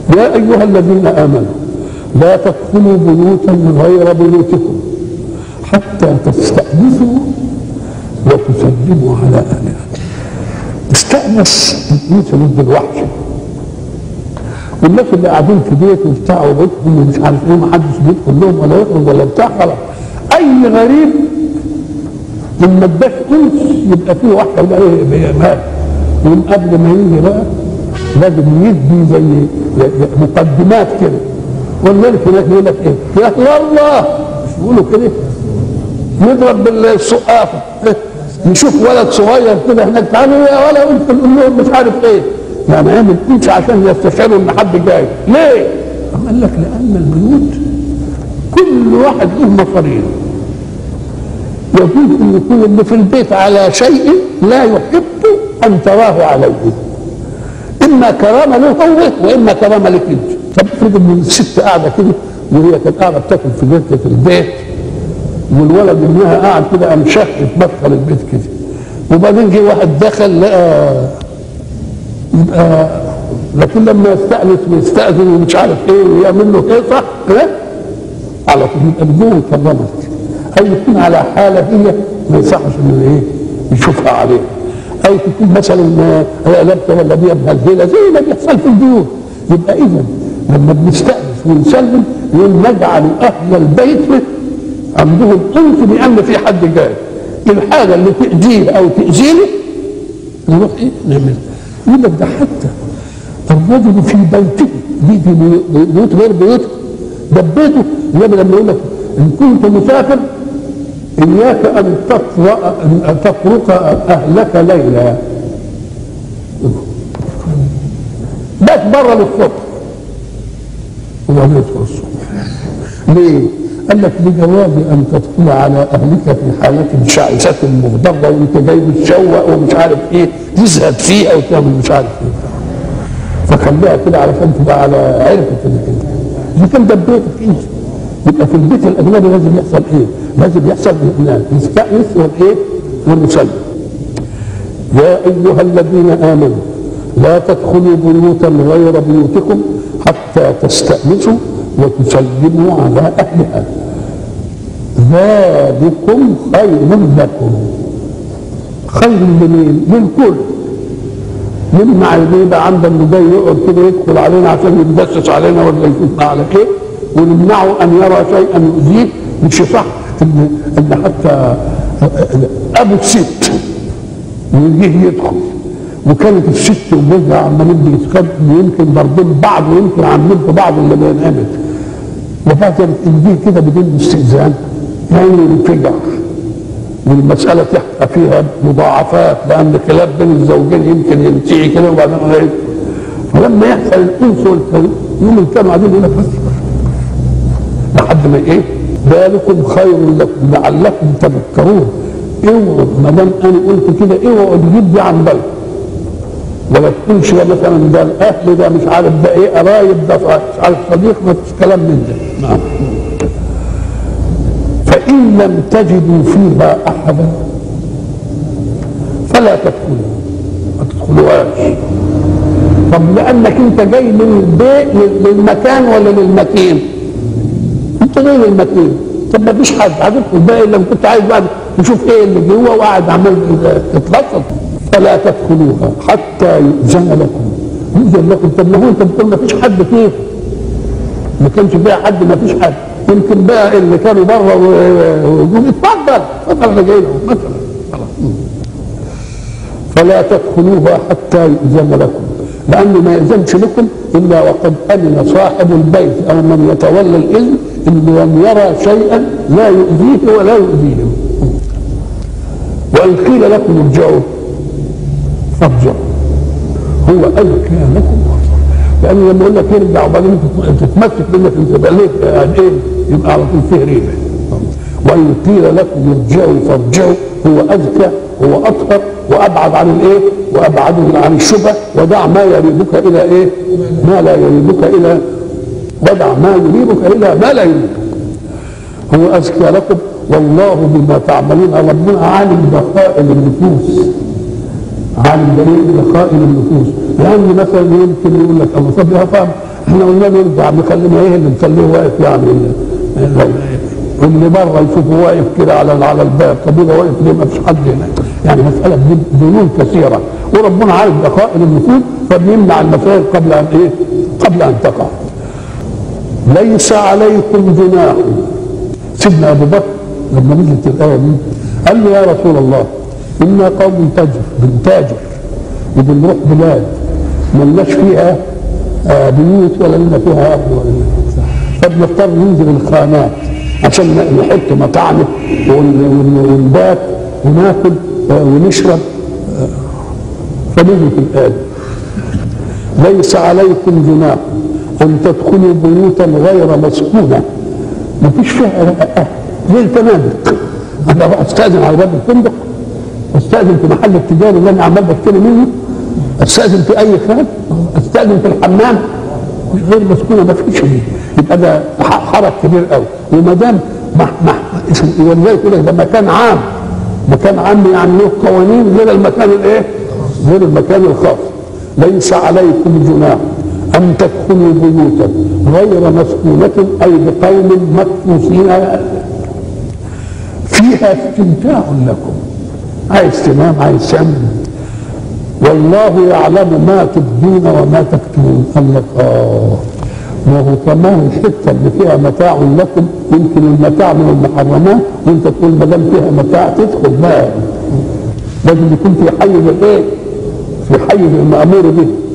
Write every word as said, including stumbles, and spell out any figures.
يا أيها الذين آمنوا لا تدخلوا بيوتا غير بيوتكم حتى تستأنسوا وتسلموا على أهلها. استأنس البيوت ضد الوحش، والناس اللي قاعدين في بيت وبتاع وبيتهم ومش عارف ايه، ما حدش بيدخل لهم ولا يخرج ولا بتاع، خلاص اي غريب لما اداش انس يبقى فيه واحد يبقى ايه مال، ومن قبل ما يجي بقى لازم يدي زي مقدمات كده. ولذلك هناك يقول لك ايه؟ يا الله مش بيقولوا كده؟ يضرب بالسقافه، نشوف ولد صغير كده هناك تعالوا يا ولا وانت نقول لهم مش عارف ايه، يعني عامل ايش عشان يستشعروا ان حد جاي. ليه؟ قال لك لان البيوت كل واحد له مصاريف، يجوز ان يكون اللي في البيت على شيء لا يحب ان تراه عليه، اما كرامه له هو واما كرامه لك انت. طب افرض ان الست قاعده كده وهي كانت قاعده بتاكل في جلسه البيت والولد منها قاعد كده قام شق يتبخر البيت كده، وبعدين جه واحد دخل لقى، يبقى لكن لما يستأنس ويستأذن ومش عارف ايه ويعمل له ايه صح ايه على طول يبقى بدون كرامه، او يكون على حاله هي ما يصحش انه ايه يشوفها عليه، او تكون مثلا لابسه ولا بيها مهلهله زي ما بيحصل في البيوت. يبقى اذا لما بنستأنس ونسلم نجعل اهل البيت عندهم انس بان في حد جاي، الحاجه اللي تأذيه او تأذيني نروح ايه نعمل. يقول لك ده حتى الرجل في بيته دي في بيوت غير بيوته ده بيته. لما يقول لك ان كنت مسافر اياك ان تطرق ان تطرق اهلك ليلا، بات بره للصبح وبعدين يدخل الصبح. ليه؟ قال لك لجواز ان تدخل على اهلك في حالة شائسة مغضبة وانت جاي متشوق ومش عارف ايه تزهد فيه او تعمل مش عارف ايه، فخليها كده علشان تبقى على عرفة انك انت اذا كان ده بيتك انت. يبقى في البيت الاجنبي لازم يحصل ايه؟ لازم يحصل نستأنس والايه؟ ونسلم. يا ايها الذين امنوا لا تدخلوا بيوتا غير بيوتكم حتى تستأنسوا وتسلموا على اهلها ذلكم خير لكم. خير لمين؟ للكل. نمنع اللي يبقى عندنا اللي جاي يقعد كده يدخل علينا عشان يتجسس علينا ولا يشوفنا على ايه، ونمنعه ان يرى شيئا يؤذيه. مش صح ان ان حتى ابو الست ويجي يدخل وكانت الست وجوزها عمالين بيتخانقوا ويمكن ضاربين بعض ويمكن عاملين في بعض اللي بينقبض، وبعد الانجيل كده بدون استئذان يعني ينفجع والمساله تحت فيها مضاعفات لان خلاف بين الزوجين يمكن ينتهي كده وبعدين غير. فلما يحصل الانس والكلام يوم كانوا قاعدين يقول لك بس لحد ما ايه ذلكم خير لكم لعلكم تذكرون. اوعوا ما دام انا قلت كده اوعوا تجيب دي عن بلد ولا تقولش مثلا ده الاهل ده مش عارف ده ايه قرايب ده مش عارف صديق ما فيش كلام من ده. نعم. فان لم تجدوا فيها احدا فلا تدخلوا ما تدخلوهاش. طب لانك انت جاي من البيت للمكان ولا للمكين؟ انت جاي للمكين. طب ما فيش حد هتدخل بقى الا كنت عايز بعد تشوف ايه اللي جوه وقاعد عمال تتلطف. فلا تدخلوها حتى يؤذن لكم. يؤذن لكم. طب ما هو انت بتقول ما فيش حد فيه، ما كانش فيها حد ما فيش حد، يمكن بقى اللي كانوا بره ويقول اتفضل اتفضل انا جاي لهم مثلا خلاص. فلا تدخلوها حتى يؤذن لكم، لانه ما يأذنش لكم الا وقد امن صاحب البيت او من يتولى الاذن انه لم يرى شيئا لا يؤذيه ولا يؤذيهم. وان قيل لكم ارجعوا فارجعوا هو أزكى لكم أطهر. لأنه لما يقول لك ارجع وبعدين تتمسك منك انت بقى ليه ايه يبقى على طول فيه ريبه. وان قيل لكم ارجعوا فارجعوا هو أزكى هو أطهر وأبعد عن الايه؟ وأبعد عن الشبهه. ودع ما يريبك إلى ايه؟ ما لا يريبك إلى ودع ما يريبك إلى ما لا يريبك. هو أزكى لكم والله بما تعملون. ربنا عالم بخائل النفوس، عالم دليل بخائل النفوس. لأن مثلا يمكن يقول لك الله طب يا فهم احنا قلنا نرجع نخلينا ايه اللي نخليه واقف يعني اللي بره يشوفه واقف كده على على الباب، طب وده واقف ليه؟ ما فيش حد هناك. يعني مساله ذنوب كثيره، وربنا عارف دقائق النفوس فبيمنع المسائل قبل ان ايه؟ قبل ان تقع. ليس عليكم جناح. سيدنا ابو بكر لما نزلت الايه دي قال له يا رسول الله انا قوم تاجر بنتاجر وبنروح بلاد ملناش فيها آه بيوت ولا لنا فيها ارض ولا لنا، فبنضطر ننزل الخانات عشان نحط مطاعم ونبات وناكل آه ونشرب. آه فنزلت الايه ليس عليكم جناح ان تدخلوا بيوتا غير مسكونه، ما فيش فيها أهل زي الفنادق. انا بقى استاذن على باب الفندق، استاذن في محل التجاري اللي انا عمال بشتري منه، استاذن في اي خان، استاذن في الحمام، مش غير مسكونه ما فيش. يبقى ده حرج كبير قوي. وما دام ولذلك يقول لك ده مكان عام، مكان عام يعني له قوانين غير المكان الايه؟ غير المكان الخاص. ليس عليكم جناح ان تدخلوا بيوتا غير مسكونه اي بقوم مكفوفين فيها استمتاع لكم. عايز تنام عايز تعمل، والله يعلم ما تبدون وما تكتمون. قال لك اه ما هو كمان الحته اللي فيها متاع لكم يمكن المتاع من المحرمات، وانت تقول ما دام فيها متاع تدخل بقى. لازم يكون في حيز الايه؟ في حيز المامور به.